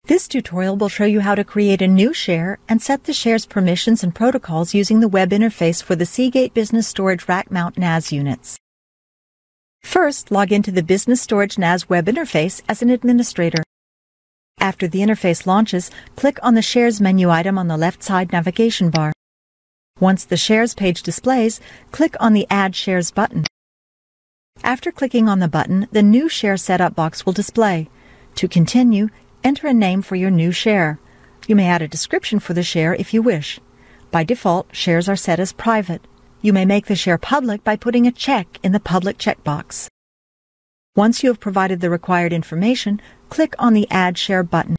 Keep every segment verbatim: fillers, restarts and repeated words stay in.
This tutorial will show you how to create a new share and set the share's permissions and protocols using the web interface for the Seagate Business Storage Rack Mount N A S units. First, log into the Business Storage N A S web interface as an administrator. After the interface launches, click on the Shares menu item on the left side navigation bar. Once the Shares page displays, click on the Add Shares button. After clicking on the button, the new share setup box will display. To continue, enter a name for your new share. You may add a description for the share if you wish. By default, shares are set as private. You may make the share public by putting a check in the Public checkbox. Once you have provided the required information, click on the Add Share button.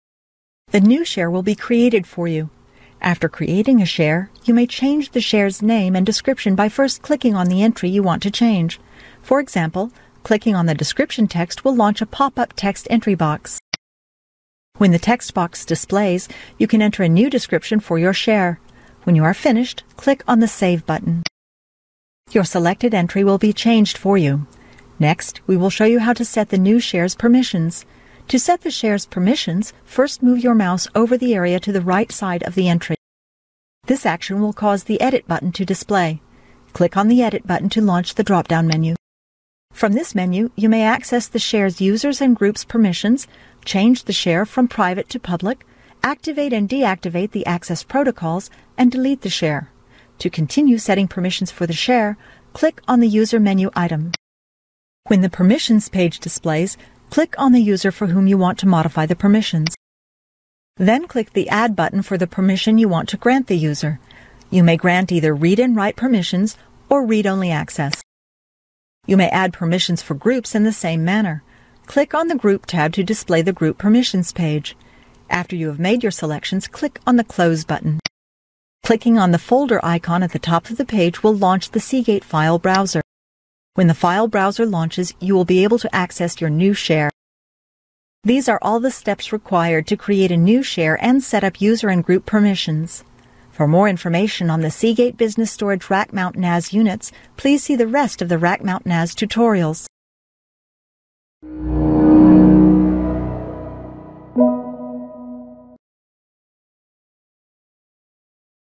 The new share will be created for you. After creating a share, you may change the share's name and description by first clicking on the entry you want to change. For example, clicking on the description text will launch a pop-up text entry box. When the text box displays, you can enter a new description for your share. When you are finished, click on the Save button. Your selected entry will be changed for you. Next, we will show you how to set the new share's permissions. To set the share's permissions, first move your mouse over the area to the right side of the entry. This action will cause the Edit button to display. Click on the Edit button to launch the drop-down menu. From this menu, you may access the share's users and groups permissions, change the share from private to public, activate and deactivate the access protocols, and delete the share. To continue setting permissions for the share, click on the User menu item. When the Permissions page displays, click on the user for whom you want to modify the permissions. Then click the Add button for the permission you want to grant the user. You may grant either read and write permissions or read-only access. You may add permissions for groups in the same manner. Click on the Group tab to display the Group Permissions page. After you have made your selections, click on the Close button. Clicking on the folder icon at the top of the page will launch the Seagate file browser. When the file browser launches, you will be able to access your new share. These are all the steps required to create a new share and set up user and group permissions. For more information on the Seagate Business Storage Rack Mount N A S units, please see the rest of the Rack Mount N A S tutorials.